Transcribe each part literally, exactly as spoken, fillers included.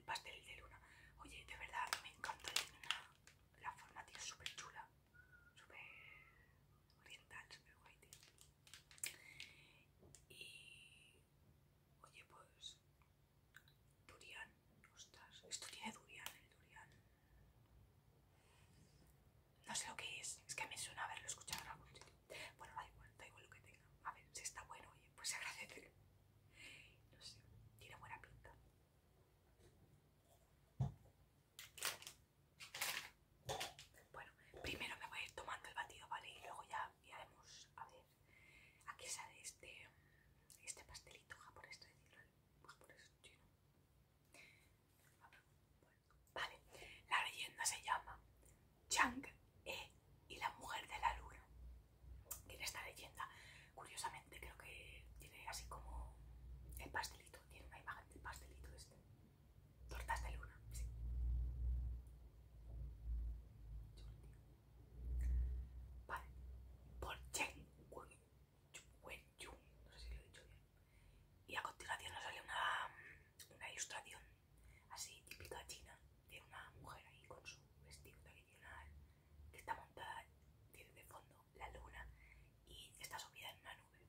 pastel de luna. Oye, de verdad, me encanta la luna. La forma, tío, es súper chula. Súper oriental, súper guay, tío. Y... Oye, pues... Durian. Ostras, esto tiene durian, el durian. No sé lo que es. Es que me suena haberlo escuchado en algún sitio. Bueno, da igual, da igual lo que tenga. A ver, si está bueno, oye, pues se agradece. No sé, tiene buena pinta. Bueno, primero me voy a ir tomando el batido, ¿vale? Y luego ya miraremos a ver a qué sale este, este pastelito japonés tradicional. Japonés chino. A ver, bueno. Vale, la leyenda se llama Chang-e y la mujer de la luna. Que en esta leyenda, curiosamente, creo que tiene así como el pastelito, tiene una imagen del pastelito este. Tortas de luna, sí. Vale, por Chen Wen-Yung, no sé si lo he dicho bien. Y a continuación nos sale una, una ilustración así típica china de una mujer ahí con su vestido tradicional que está montada, tiene de fondo la luna y está subida en una nube.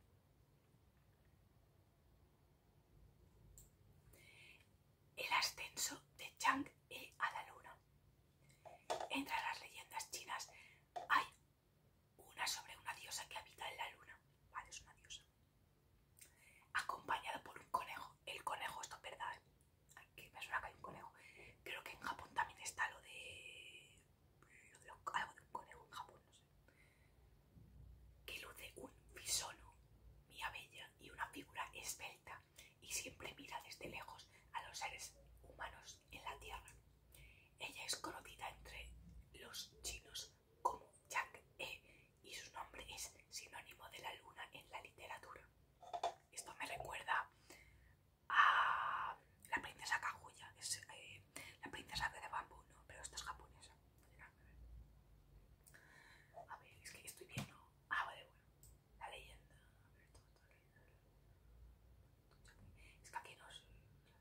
El ascenso de Chang-e a la luna. Entre las leyendas chinas hay una sobre una diosa que habita en la luna. Vale, es una diosa. Acompañada por un conejo. El conejo, esto es verdad, ¿eh? Que me suena que hay un conejo. Creo que en Japón también está lo de... Lo de lo, algo de un conejo en Japón, no sé. Que luce un bisono, mía bella, y una figura esbelta, y siempre mira desde lejos a los seres humanos en la tierra. Ella es conocida entre los chinos como Chang-e y su nombre es sinónimo de la luna en la literatura. Esto me recuerda a la princesa Kaguya, es eh, la princesa de bambú, no, pero esto es japonesa. A ver, es que estoy viendo. Ah, vale, bueno. La leyenda. A ver, todo, todo leyenda. Es que aquí no es.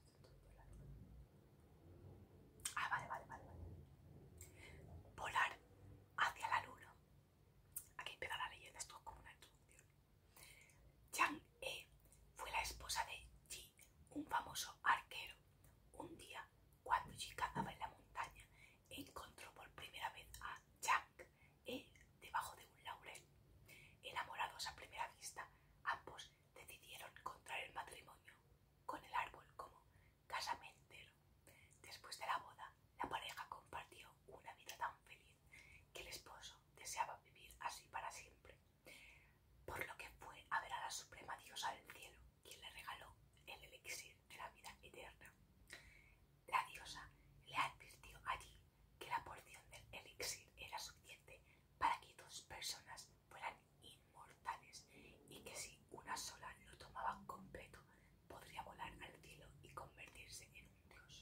Ah, vale, vale, vale, vale. Volar hacia la luna. Aquí empieza la leyenda, esto es como una introducción. Chang-e fue la esposa de Ji, un famoso arquero. Un día, cuando Ji cazaba en la montaña, encontró por primera vez a Chang-e debajo de un laurel. Enamorados a primera vista, ambos decidieron contraer el matrimonio, con el árbol como casamentero. Después de la boda, la pareja compartió una vida tan feliz que el esposo deseaba vivir así para siempre, por lo que fue a ver a la suprema diosa del cielo, quien le regaló el elixir de la vida eterna. La diosa le advirtió allí que la porción del elixir era suficiente para que dos personas fueran inmortales y que si una sola lo tomaba completo podría volar al cielo y convertirse en un dios.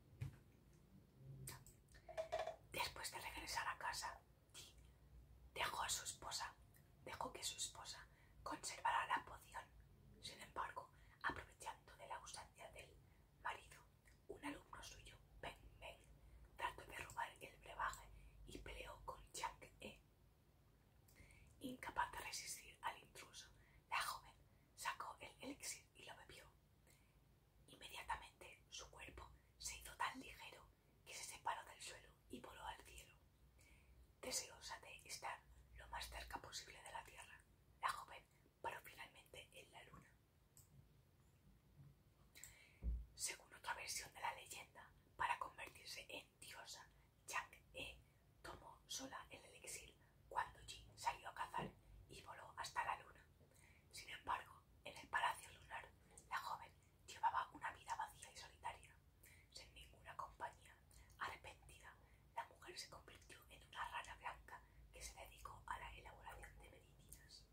Después de regresar a casa, Ji dejó a su esposa, dejó que su esposa conservara la poción. Sin embargo, aprovechando de la ausencia del marido, un alumno suyo, Peng Meng, trató de robar el brebaje y peleó con Chang-e. Incapaz de resistir al intruso, la joven sacó el elixir y lo bebió. Inmediatamente su cuerpo se hizo tan ligero que se separó del suelo y voló al cielo. Deseosa de estar lo más cerca posible de la tierra, la joven paró finalmente en la luna. Según otra versión de la leyenda, para convertirse en diosa, Chang-e tomó sola el elixir cuando Ji salió a cazar y voló hasta la luna. Sin embargo, en el palacio lunar, la joven llevaba una vida vacía y solitaria. Sin ninguna compañía, arrepentida, la mujer se convirtió en una rana blanca que se dedicó a la elaboración de medicinas.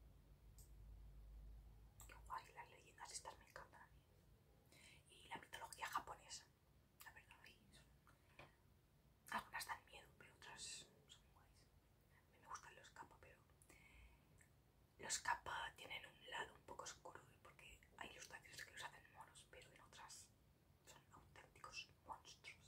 Qué guay, las leyendas estas me encantan a mí. Y la mitología japonesa, la verdad, ahí son... Algunas dan miedo, pero otras son guays. A mí me gustan los kappa, pero los kappa tienen un lado un poco oscuro porque hay ilustraciones que los hacen monos, pero en otras son auténticos monstruos.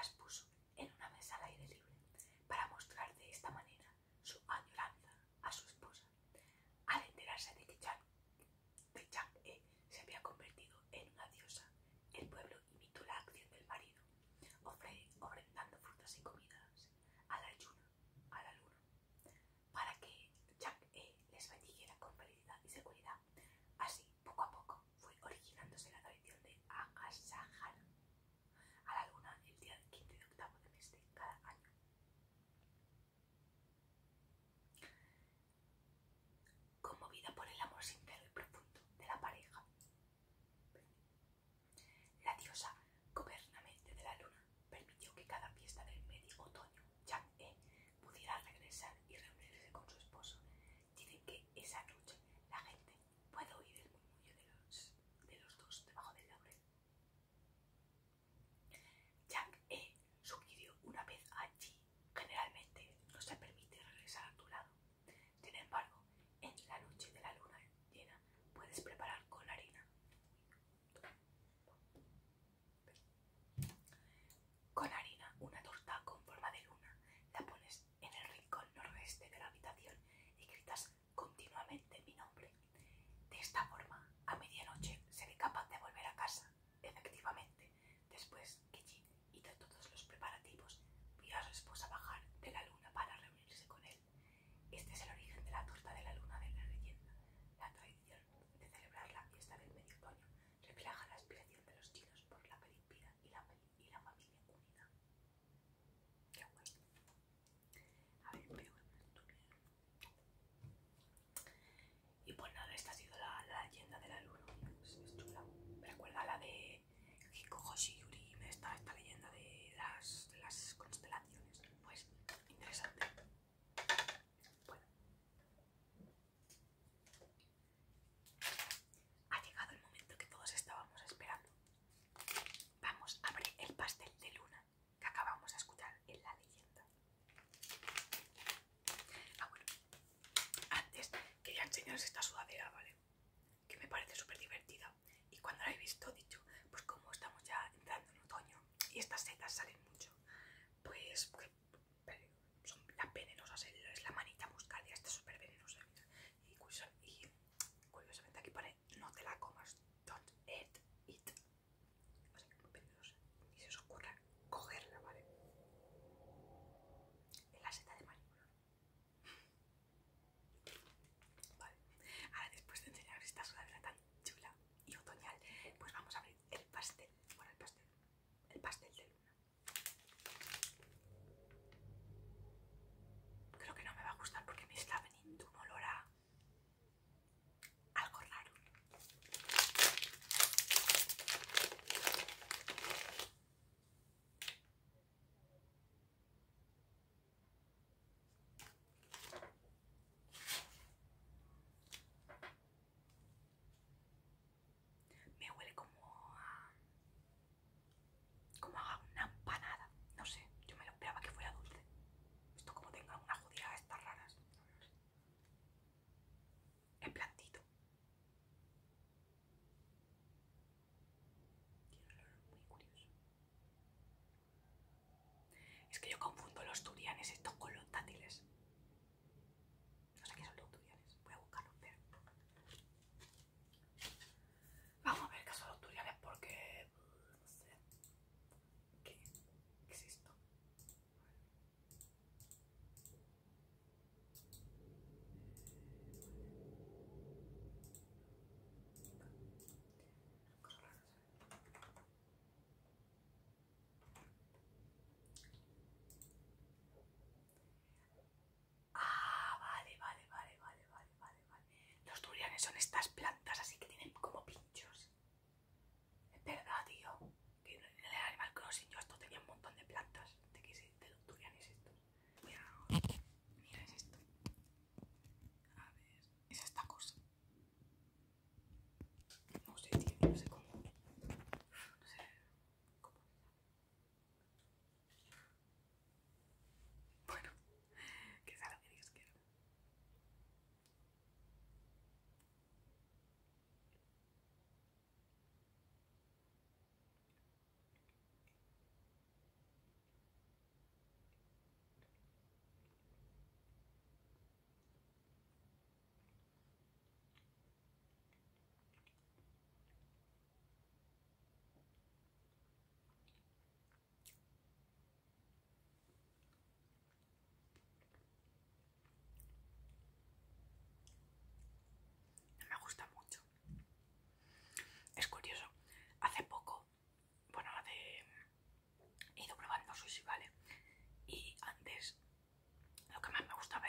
las puso en una mesa al aire libre para mostrar de esta manera su añoranza a su esposa. Al enterarse de que Chang, de Chang'e se había convertido en una diosa, el pueblo imitó la acción del marido, ofre, ofrendando frutas y comidas a la luna, a la luna, para que Chang'e les bendijera con felicidad y seguridad. Así, poco a poco, fue originándose la tradición de agasajar a la luna el día quince de octavo de mes de cada año. Conmovida por el amor sincero y profundo de la pareja, la diosa gobernante de la luna permitió que cada fiesta del medio otoño Chang'e pudiera regresar y reunirse con su esposo. Dicen que esa noche la gente puede oír el murmullo de los, de los dos debajo del laurel. Chang'e sugirió una vez allí: generalmente no se permite regresar a tu lado. Sin embargo, en la noche de la luna llena puedes preparar con harina. Con harina una torta con forma de luna, la pones en el rincón noroeste de la habitación y gritas continuamente mi nombre. De esta forma, a medianoche seré capaz de volver a casa. Efectivamente, después que Jin hizo todos los preparativos, vio a su esposa bajar de la luna para reunirse con él. Este es el origen de la torta de la luna de la leyenda. La tradición de celebrar la fiesta del medio otoño refleja la aspiración de los chinos por la feliz vida y la, y la familia unida. Qué guay. A ver, veo y pues nada, esta ha sido la, la leyenda de la luna. Es, es chula. Me recuerda a la de Hikohoshi Yuri, esta, esta leyenda de las, de las constelaciones. Pues interesante. Bueno, ha llegado el momento que todos estábamos esperando. Vamos a abrir el pastel de luna que acabamos de escuchar en la leyenda. Ah, bueno, antes quería enseñaros esta sudadera, ¿vale? Que me parece súper divertida. Y cuando la he visto, he dicho, pues como estamos ya entrando en otoño y estas setas salen mucho, pues, pues son las venenosas, es la manita muscaria, esta es súper venenosa. Y, curiosa, y curiosamente aquí pone, no te la comas, don't eat it. O sea, que es muy venenosa. Ni se os ocurra cogerla, ¿vale? En la seta de Marimorón. Vale, ahora después de enseñaros esta sudadera tan chula y otoñal, pues vamos a abrir el pastel, bueno, el pastel, el pastel de luna. Creo que no me va a gustar porque me está veniendo un olor a algo raro. Me huele como a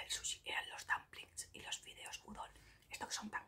el sushi eran los dumplings y los fideos udon. Estos que son tan